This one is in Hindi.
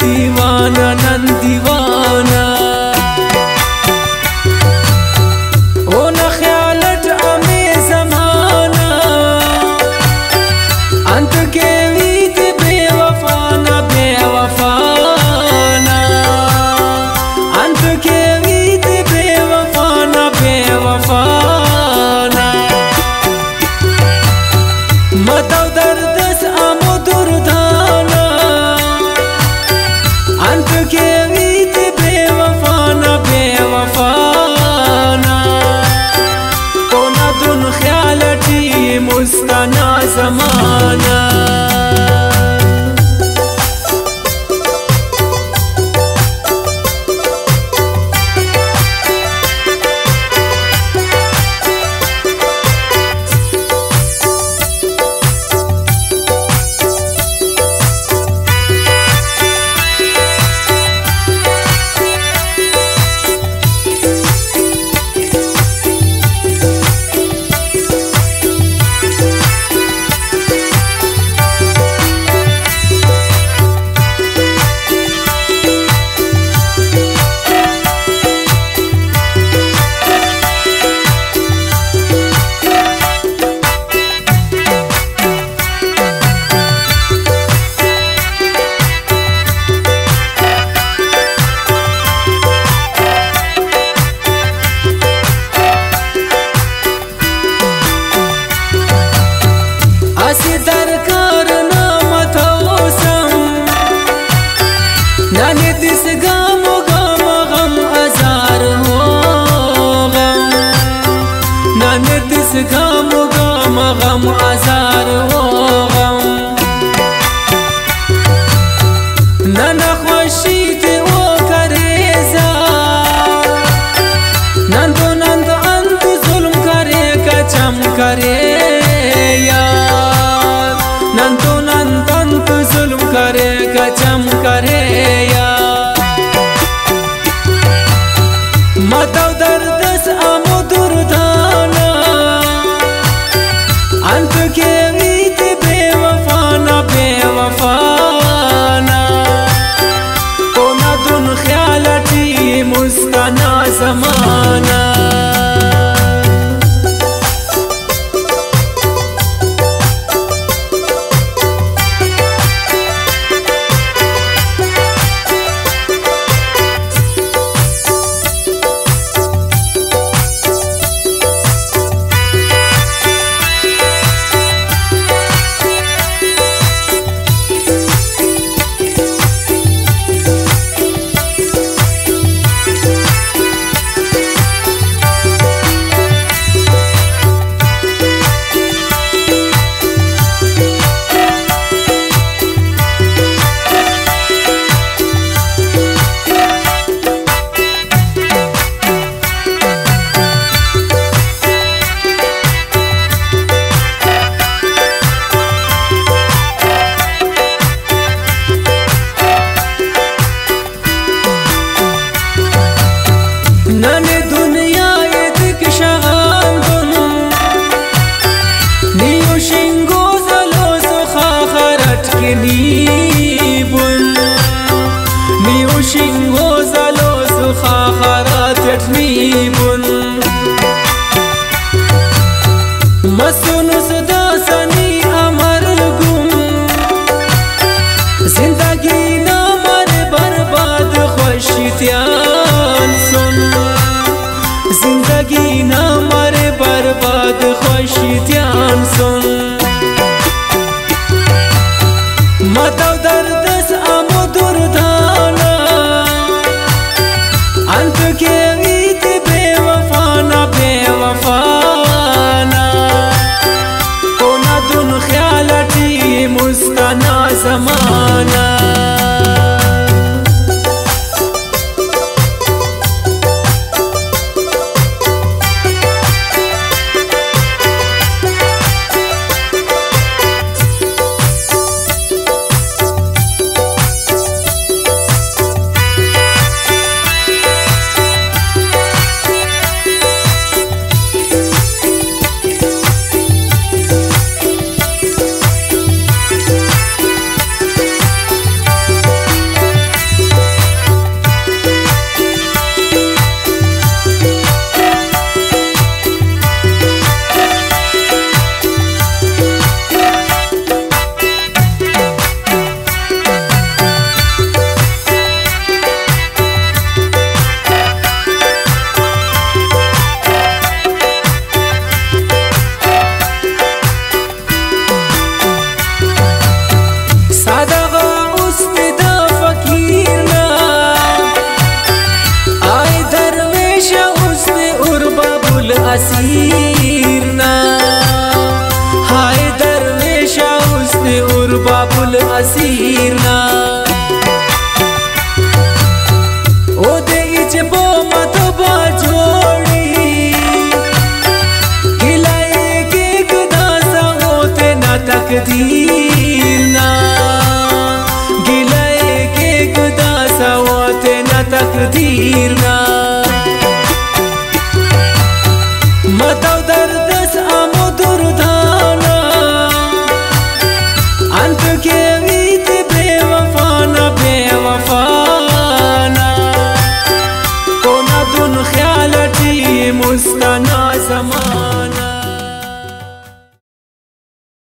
दीवाना नन दीवाना ओ न ख्यालट अमे जमाना अंत के वीत बेवफाना बेवफाना अंत के वीत बेवफाना बेवफाना मतौ दर्दस अमो दुर्दाना अंत के वीत बेवफाना बेवफाना कोना दुन ख्यालटी मुस्तना जमाना दरकार नामथोसम नाने दिस गम गम गम अजार हो गम नाने दिस गम गम गम अजार हो गम नना खुशी ते ओ करेजा नंदो नंद अंत जुल्म करे कचम करे नंतो नंतंत जुल्म करे कचम करे या मतौ दर्दस अमो दुर्दाना अंत के वीत बेवफाना बेवफाना कोना दुन ख्यालटी मुस्तना जमाना دا سواتنا تقديرنا متى دردس أمو دردانا أنت كيويت بوفانا بوفانا كنا دون خيالتي مستنا زمان